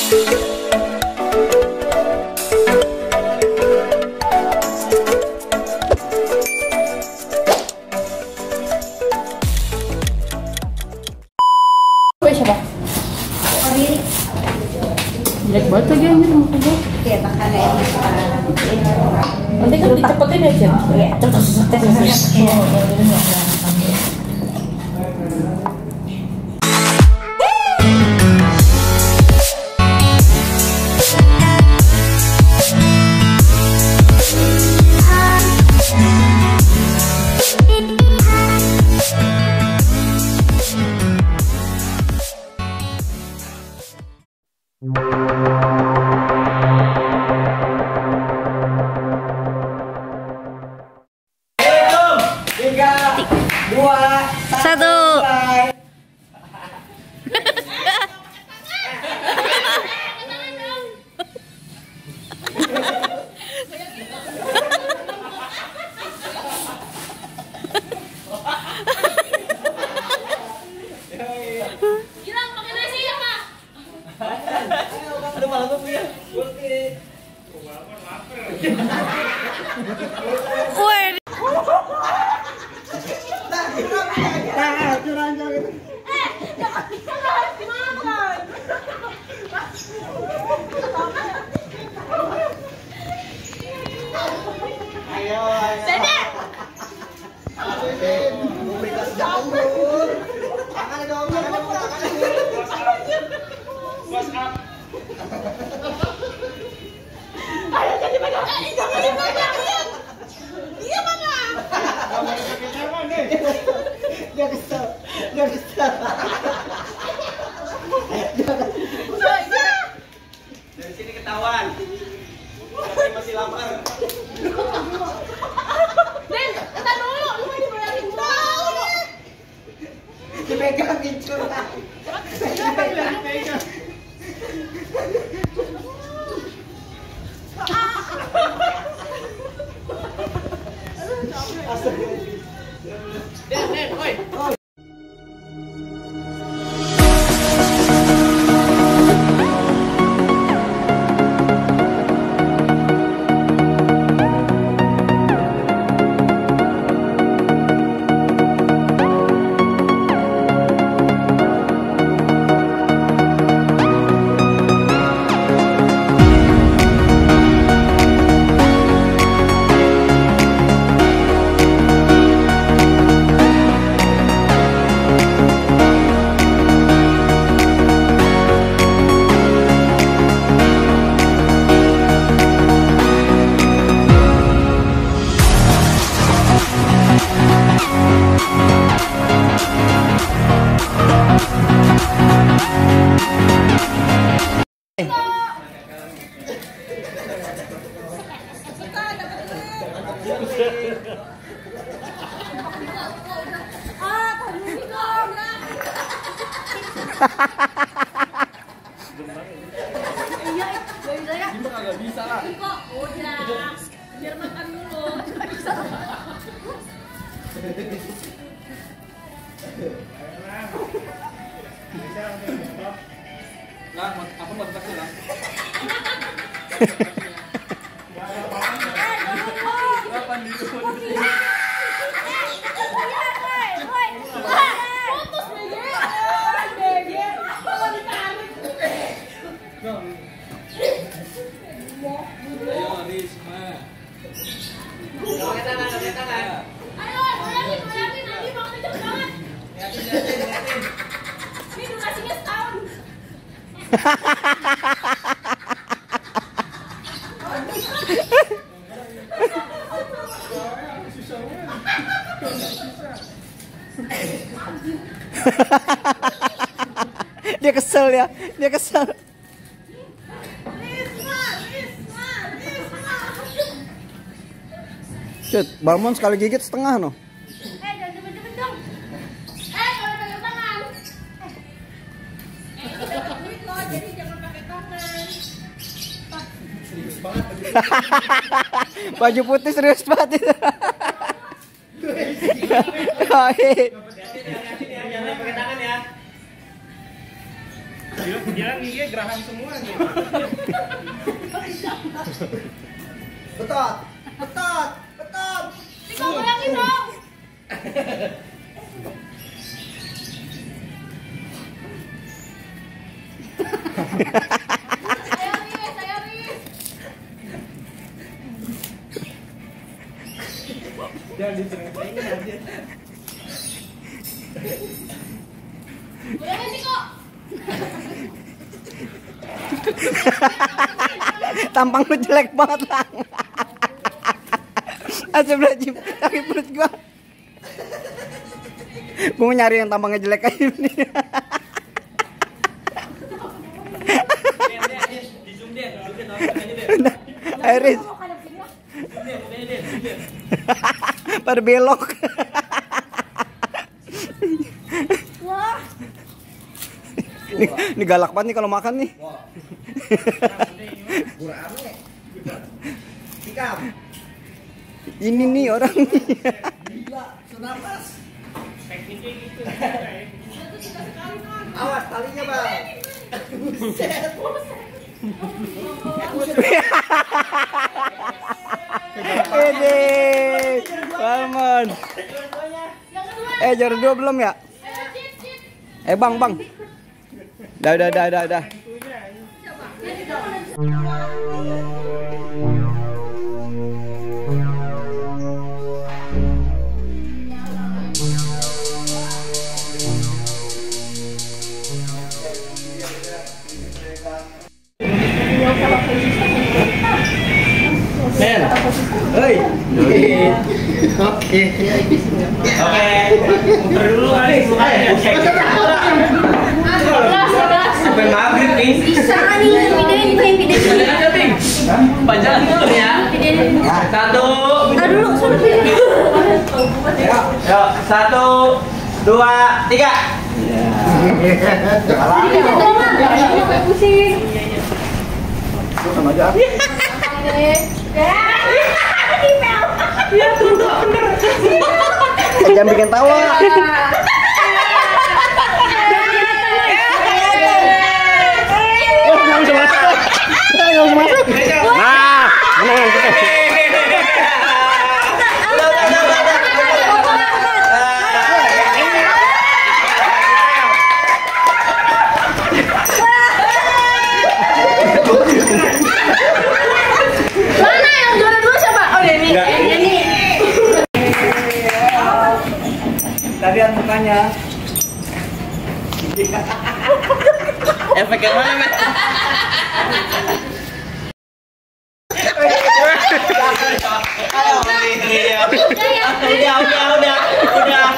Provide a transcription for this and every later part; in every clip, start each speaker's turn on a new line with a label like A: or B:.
A: Jelek banget lagi anjir muka gue.
B: Iya, makanya ini sekarang.
A: Nanti kan dicepetin aja.
B: Iya,
C: Satu.
D: Gilang pakai nasi ya, Pak?
E: Aduh, malah gue punya.
C: Wih.
E: Dia kesel. Dari sini ketahuan. Saya masih lapar.
D: Den, entar dulu, lu mau dibayangin dulu.
E: Dipegangin curang. Pegang.
A: Den, oi.
E: Gak bisa lah.
D: Kok udah. Biar makan dulu.
E: Lah, aku mau tetap pulang. Kapan di rumah?
D: Putus BG. Kalau ditarik.
E: Ayo, Risma.
D: Ayo, goyangin nanti makannya cepet banget. Ini durasinya setahun.
F: Dia kesel ya, dia kesel. Cut, Balmon sekali gigit setengah no.
D: Jangan cepet-cepet dong. Kalau pegang tangan. Ini dapat duit loh, jadi jangan pakai tangan.
F: Baju putih serius banget itu.
E: Jangan pakai tangan ya.
G: Gila nih geraham semua nih.
H: Betot. Betot. Betot.
D: Diko goyangin dong. Ayo Riz, ayo Riz.
G: Jangan disering-seringin aja.
D: Goyangin Diko.
F: Tampang lu jelek banget, Lang. Astagfirullahaladzim, sakit perut gua. Gua mau nyari yang tampangnya jelek kayak ini.
G: Di zoom deh, deh.
F: Iris. Pada belok. Ini galak banget nih kalau makan nih.
H: Gurame. Tikam.
F: Ini nih orang nih.
H: Gila, senapas.
G: Tekniknya gitu.
H: Awas talinya, Bang. Buset.
F: Ini. Salmon. Juara 2 belum ya? Bang. Dah.
H: Men. Hei. Oke.
G: Muter dulu kali. Sampai maghrib nih.
C: Bisa nih, videoin.
G: Panjang dulu ya. Satu.
C: Aduh, sudah
G: Yuk, 1, 2, 3.
C: pusing.
F: Sama aja. Jangan bikin tawa. Nah, menang kita.
C: Mana yang juara 2 siapa? Oh, Denny.
H: Tadi lihat mukanya.
G: Efek yang mana, Men? Udah.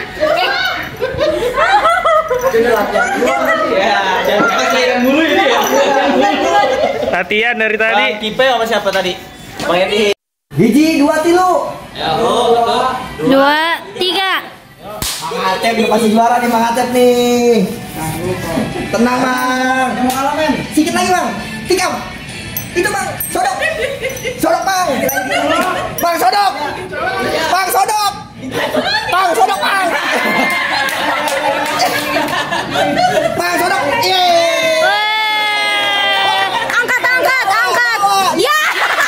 G: Ya, jangan pakai mulu ini ya.
E: Latihan dari tadi.
G: Kipe sama siapa tadi? Bang Edi.
H: Hiji 2 tilu.
G: Ya, betul.
C: 2, 3.
H: Mang Atep udah pasti juara nih Mang Atep nih. Tenang Bang. Mau kalah men. Sikit lagi Bang. Tikam. Itu Bang. Sodok. Sodok Bang. Bang sodok. Bang sodok. Bang sodok Bang. Bang sodok.
C: Angkat. Ya.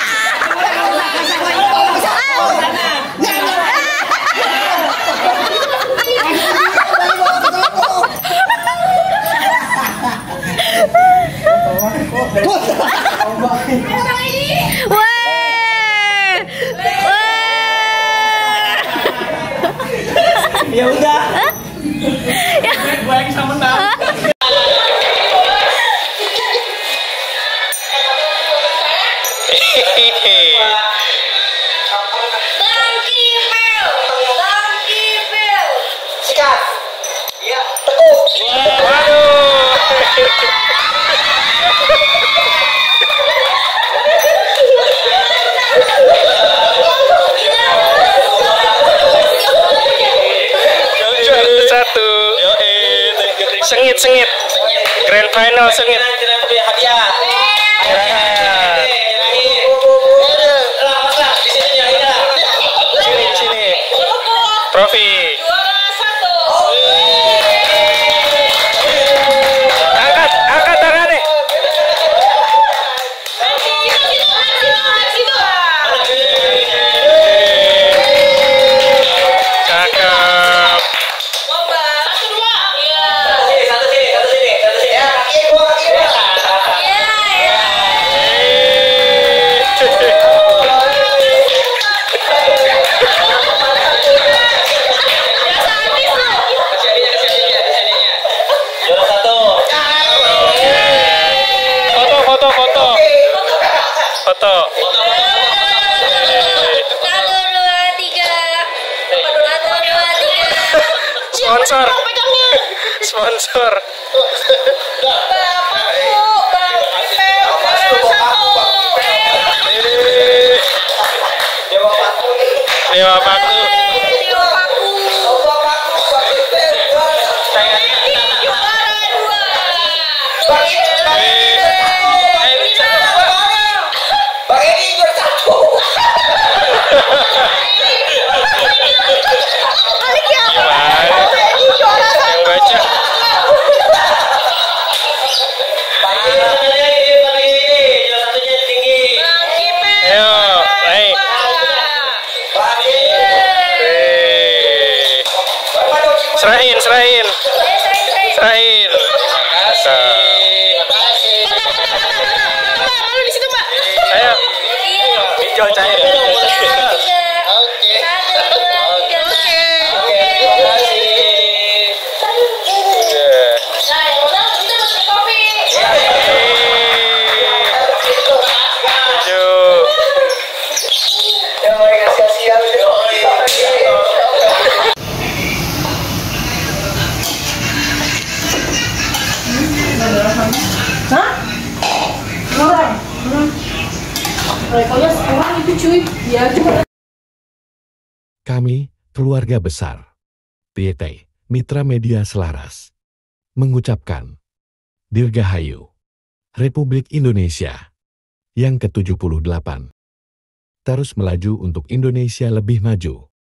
G: Ya udah. Gue lagi sama menang.
H: Sikat. Iya. Tekuk.
E: Juara 1. Sengit. Grand final sengit.
G: Hadiah.
E: Sini. Trofi. Angkat. Foto.
C: 1, 2, 3. 1, 2, 3.
E: Sponsor. Sponsor. Dewa Paku.
H: Bang Edi juara 1.
E: Yang baca. Ayo, baik. Serahin. Serahin. Ayo. Hijau cair.
A: Rekonya sekarang itu cuy. Ya cuma
I: Kami, keluarga besar, TT, Mitra Media Selaras, mengucapkan Dirgahayu, Republik Indonesia, yang ke-78. Terus melaju untuk Indonesia lebih maju.